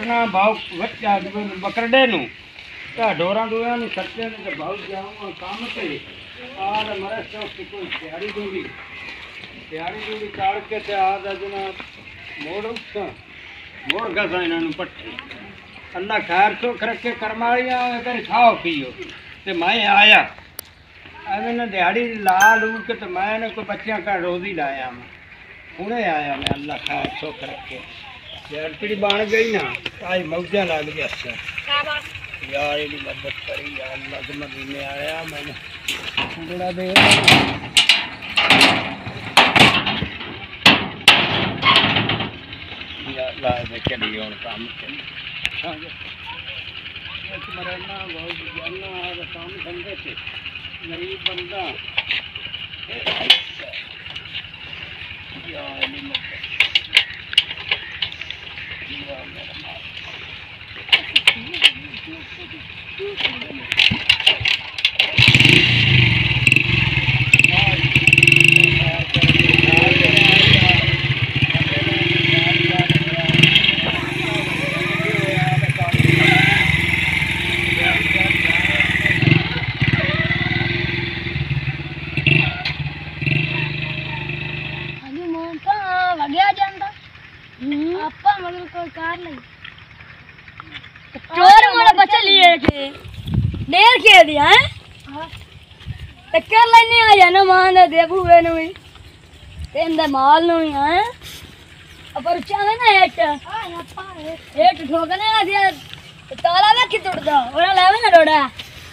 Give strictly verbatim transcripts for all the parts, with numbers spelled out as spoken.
ना भाव बच्चा बकरडे नु ता ढोरा दोया नु सत्ते ने तो भाव जाऊं काम पे आर मरे सो कोई तैयारी दूंगी तैयारी दूंगी काट के ते आज जना मोड़ उठा मोड़ गसा इना नु पट्टी अल्लाह खैर सो रखे करमालिया कर खाओ पियो ते मैं आया अरे ना दिहाड़ी ला लू के तो मैंने कोई बच्चियां का रोजी लाया मैं हुणे आया मैं अल्लाह खैर सुख रखे यार पीड़ी बन गई ना आज मौजा लग गया अच्छा यार ये मदद करी यार अल्लाह के मदीने आया मैंने थोड़ा दे यार ला दे चली और काम चल मरना बहुत जाना काम धंधे से गरीब बंदा यार नहीं मत यार मेरा माल चोर मोड़ा बच्चा लिए के देर के दिया है टक्कर लेने आया ना मान दे देबू वे नु तेंदे माल नु है अपर चावे ना हेट हां अप्पा हेट ठोकने आ दिया ताला वे की तोड़ दो ओरा लावे ना डोड़ा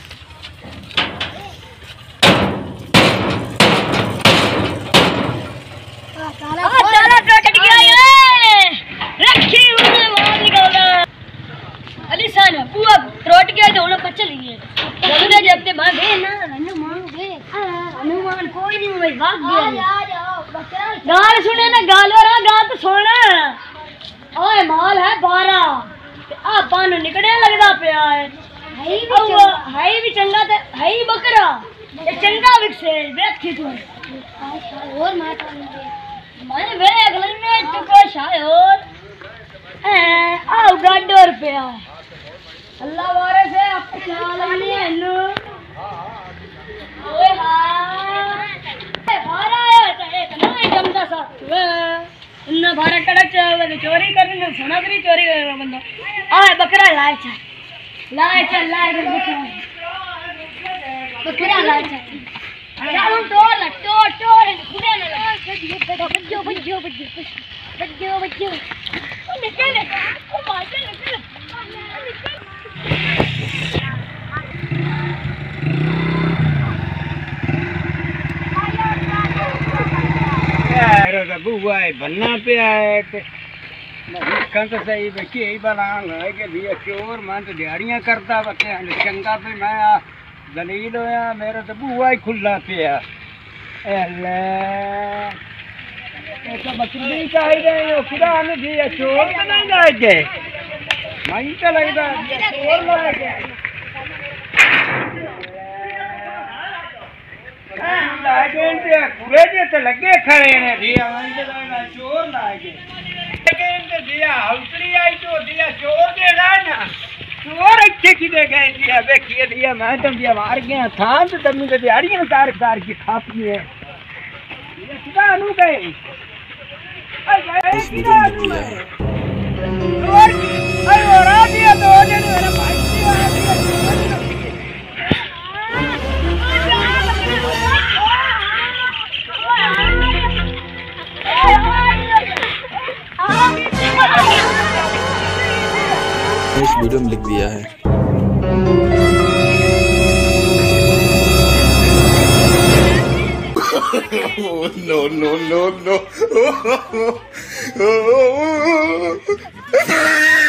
ताला ताला टूट गया ये रखी उन्हें माल निकाला अलीसान बुआ रोट के तो उन्हें पच्चा लिए जब दे जब ते मां दे ना हनुमान दे हनुमान कोई नहीं भाई भाग गया आ जाओ बकरा गाल सुने ना गाल और गाल तो सुन ओए माल है बारह आ पान निकड़े लगदा पिया है हई भी हई भी चंगा ते हई बकरा ये चंगा विकसे देखी तू और माता मैं वे अगले ने टुको शायर ए आओ गाडोर पिया अल्लाह वारे से अपना लेने नु ओए हां ए भारा है तो एक ना जमदा सा वे इन्ना भारा कड़क वे चोरी करने सोना करी चोरी कर बंदा आ बकरा लाए छ लाए छ लाए बकरा बकरा लाए छ चलो टोर टोर टोर खुदे ना बज्जो बज्जो बज्जो बज्जो बज्जो ओ निकल ओ मार निकल बुआ बनना पे आए तो सही बच्चे यही बनान है कि भैया चोर मैं तो दिहाड़ियाँ करता बच्चे चंगा पे मैं दलील होया मेरा तो बुआ ही खुला पे तो बकरी चाहिए खुदा ने दिया चोर तो नहीं लाए मैं तो लगता चोर लाए पूरे जे तो लगे खड़े ने दिया चोर लागे दिया हौसली आई तो दिया चोर दे रहा है ना चोर अच्छे की दे गए दिया देखिए दिया मैं तो दिया मार गया था तो तब मुझे दिहाड़ियाँ कार कार की खापी है कितना अनु गए और आ दिया तो मेरा भाई इस वीडियो में लिख दिया है नो नो नो नो